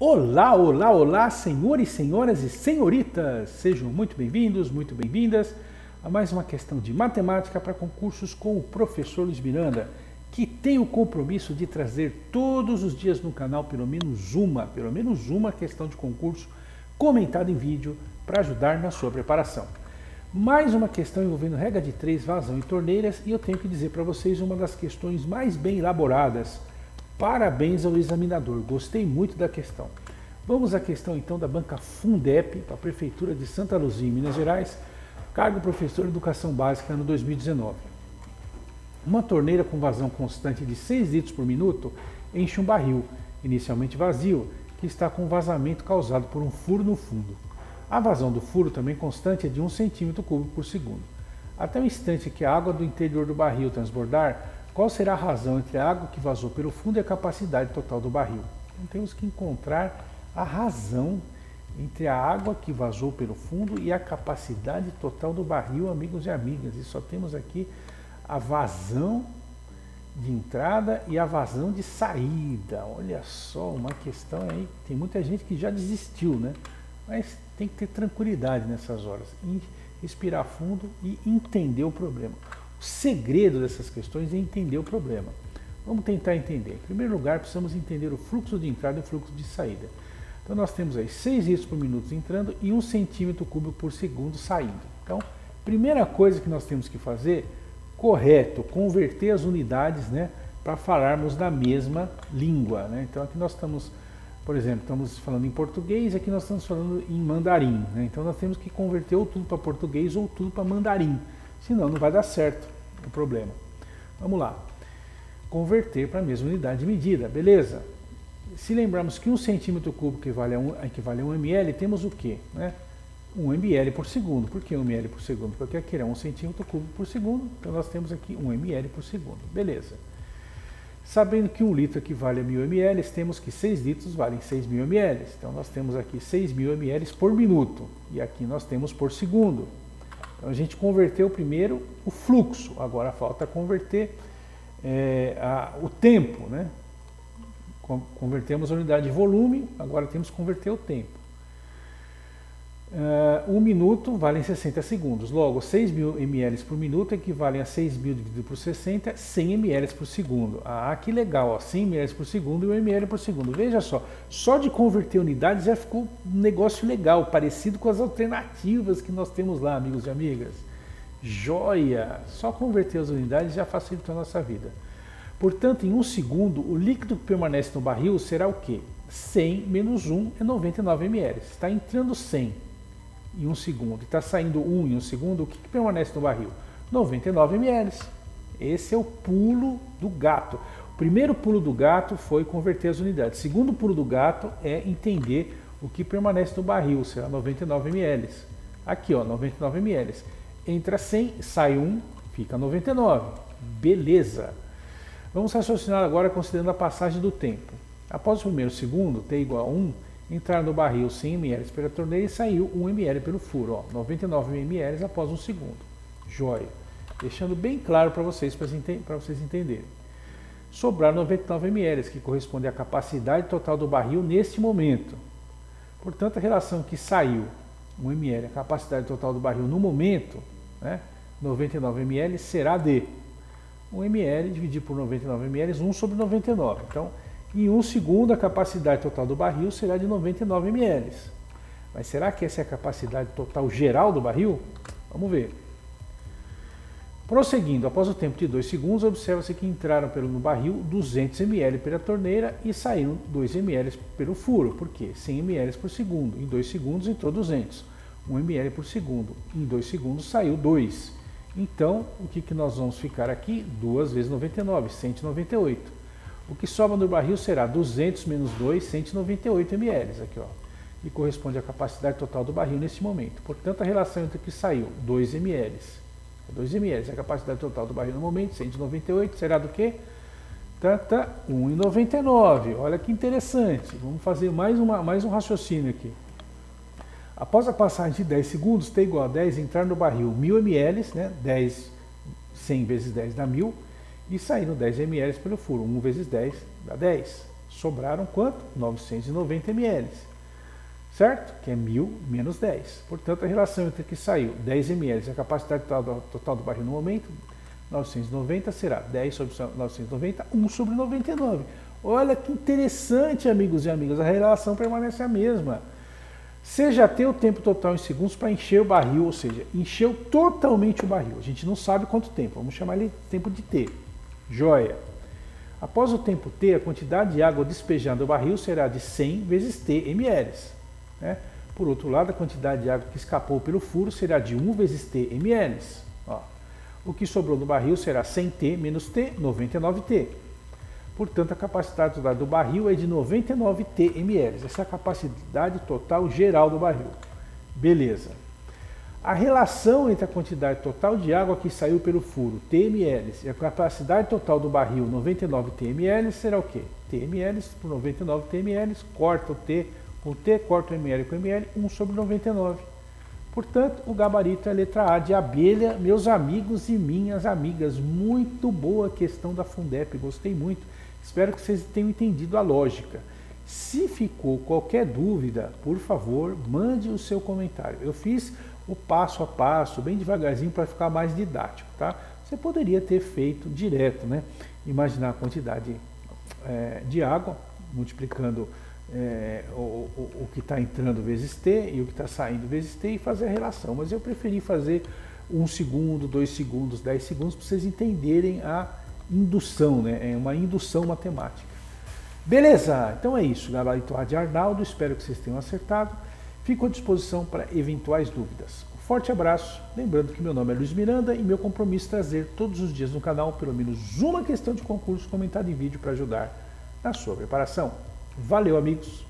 Olá, olá, olá, senhores, senhoras e senhoritas! Sejam muito bem-vindos, muito bem-vindas a mais uma questão de matemática para concursos com o professor Luiz Miranda, que tem o compromisso de trazer todos os dias no canal pelo menos uma questão de concurso comentada em vídeo para ajudar na sua preparação. Mais uma questão envolvendo regra de 3, vazão e torneiras, e eu tenho que dizer para vocês uma das questões mais bem elaboradas. Parabéns ao examinador, gostei muito da questão. Vamos à questão então da banca Fundep, para a Prefeitura de Santa Luzia, Minas Gerais, cargo professor de Educação Básica, ano 2019. Uma torneira com vazão constante de 6 litros por minuto enche um barril, inicialmente vazio, que está com vazamento causado por um furo no fundo. A vazão do furo, também constante, é de 1 centímetro cúbico por segundo. Até o instante que a água do interior do barril transbordar, qual será a razão entre a água que vazou pelo fundo e a capacidade total do barril? Então temos que encontrar a razão entre a água que vazou pelo fundo e a capacidade total do barril, amigos e amigas. E só temos aqui a vazão de entrada e a vazão de saída. Olha só, uma questão aí, tem muita gente que já desistiu, né? Mas tem que ter tranquilidade nessas horas, respirar fundo e entender o problema. O segredo dessas questões é entender o problema. Vamos tentar entender. Em primeiro lugar, precisamos entender o fluxo de entrada e o fluxo de saída. Então nós temos aí 6 litros por minuto entrando e 1 centímetro cúbico por segundo saindo. Então, primeira coisa que nós temos que fazer, correto, converter as unidades, né, para falarmos da mesma língua, né? Então aqui nós estamos, por exemplo, estamos falando em português e aqui nós estamos falando em mandarim, né? Então nós temos que converter ou tudo para português ou tudo para mandarim. Senão não vai dar certo o problema. Vamos lá. Converter para a mesma unidade de medida, beleza? Se lembrarmos que 1 centímetro cúbico equivale a 1 ml, temos o quê? Né? 1 ml por segundo. Por que 1 ml por segundo? Porque aqui é 1 centímetro cúbico por segundo, então nós temos aqui 1 ml por segundo. Beleza. Sabendo que 1 litro equivale a 1000 ml, temos que 6 litros valem 6.000 ml. Então nós temos aqui 6.000 ml por minuto. E aqui nós temos por segundo. Então a gente converteu primeiro o fluxo, agora falta converter o tempo, né? Convertemos a unidade de volume, agora temos que converter o tempo. 1 minuto vale 60 segundos, logo 6.000 ml por minuto equivalem a 6.000 dividido por 60, 100 ml por segundo. Ah, que legal, ó, 100 ml por segundo e 1 ml por segundo. Veja só de converter unidades já ficou um negócio legal, parecido com as alternativas que nós temos lá, amigos e amigas. Joia! Só converter as unidades já facilitou a nossa vida. Portanto, em 1 segundo, o líquido que permanece no barril será o quê? 100 menos 1 é 99 ml. Está entrando 100 em 1 segundo e está saindo 1 em 1 segundo, o que permanece no barril? 99 ml. Esse é o pulo do gato. O primeiro pulo do gato foi converter as unidades. O segundo pulo do gato é entender o que permanece no barril, será 99 ml. Aqui, ó, 99 ml. Entra 100, sai 1, fica 99. Beleza. Vamos raciocinar agora considerando a passagem do tempo. Após o primeiro segundo, t igual a 1, entrar no barril 100 ml pela torneira e saiu 1 ml pelo furo. Ó, 99 ml após 1 segundo. Joia. Deixando bem claro para vocês entenderem. Sobraram 99 ml, que corresponde à capacidade total do barril neste momento. Portanto, a relação que saiu 1 ml, a capacidade total do barril no momento, né, 99 ml, será de 1 ml dividido por 99 ml, 1 sobre 99. Então, em 1 segundo, a capacidade total do barril será de 99 ml. Mas será que essa é a capacidade total geral do barril? Vamos ver. Prosseguindo, após o tempo de 2 segundos, observa-se que entraram no barril 200 ml pela torneira e saíram 2 ml pelo furo. Por quê? 100 ml por segundo. Em 2 segundos entrou 200. 1 ml por segundo. Em 2 segundos saiu 2. Então, o que nós vamos ficar aqui? 2 vezes 99, 198. O que sobra no barril será 200 menos 2, 198 ml. Aqui, ó, e corresponde à capacidade total do barril nesse momento. Portanto, a relação entre o que saiu, 2 ml. 2 ml, a capacidade total do barril no momento, 198, será do quê? 1,99. Olha que interessante. Vamos fazer mais um raciocínio aqui. Após a passagem de 10 segundos, t igual a 10, entrar no barril 1000 ml, né? 100 vezes 10 dá 1000, e sair no 10 ml pelo furo. 1 vezes 10 dá 10. Sobraram quanto? 990 ml. Certo? Que é 1.000 menos 10. Portanto, a relação entre o que saiu, 10 ml, e a capacidade total do barril no momento, 990, será 10 sobre 990, 1 sobre 99. Olha que interessante, amigos e amigas, a relação permanece a mesma. Você já tem o tempo total em segundos para encher o barril, ou seja, encheu totalmente o barril. A gente não sabe quanto tempo, vamos chamar ele tempo de T. Joia. Após o tempo T, a quantidade de água despejada do barril será de 100 vezes T ml. Né? Por outro lado, a quantidade de água que escapou pelo furo será de 1 vezes T ml. Ó. O que sobrou no barril será 100T menos T, 99T. Portanto, a capacidade total do barril é de 99T ml. Essa é a capacidade total geral do barril. Beleza. A relação entre a quantidade total de água que saiu pelo furo, T ml, e a capacidade total do barril, 99T ml, será o quê? T ml por 99T ml, corta o T com T, corta o ml com ml, 1 sobre 99. Portanto, o gabarito é a letra A de abelha. Meus amigos e minhas amigas, muito boa questão da Fundep, gostei muito. Espero que vocês tenham entendido a lógica. Se ficou qualquer dúvida, por favor, mande o seu comentário. Eu fiz o passo a passo, bem devagarzinho, para ficar mais didático, tá? Você poderia ter feito direto, né? Imaginar a quantidade de água, multiplicando o que está entrando vezes T e o que está saindo vezes T e fazer a relação. Mas eu preferi fazer 1 segundo, 2 segundos, 10 segundos, para vocês entenderem a indução, né? É uma indução matemática. Beleza, então é isso, gabarito A de Arnaldo, espero que vocês tenham acertado. Fico à disposição para eventuais dúvidas. Um forte abraço, lembrando que meu nome é Luiz Miranda e meu compromisso é trazer todos os dias no canal pelo menos uma questão de concurso comentada em vídeo para ajudar na sua preparação. Valeu, amigos!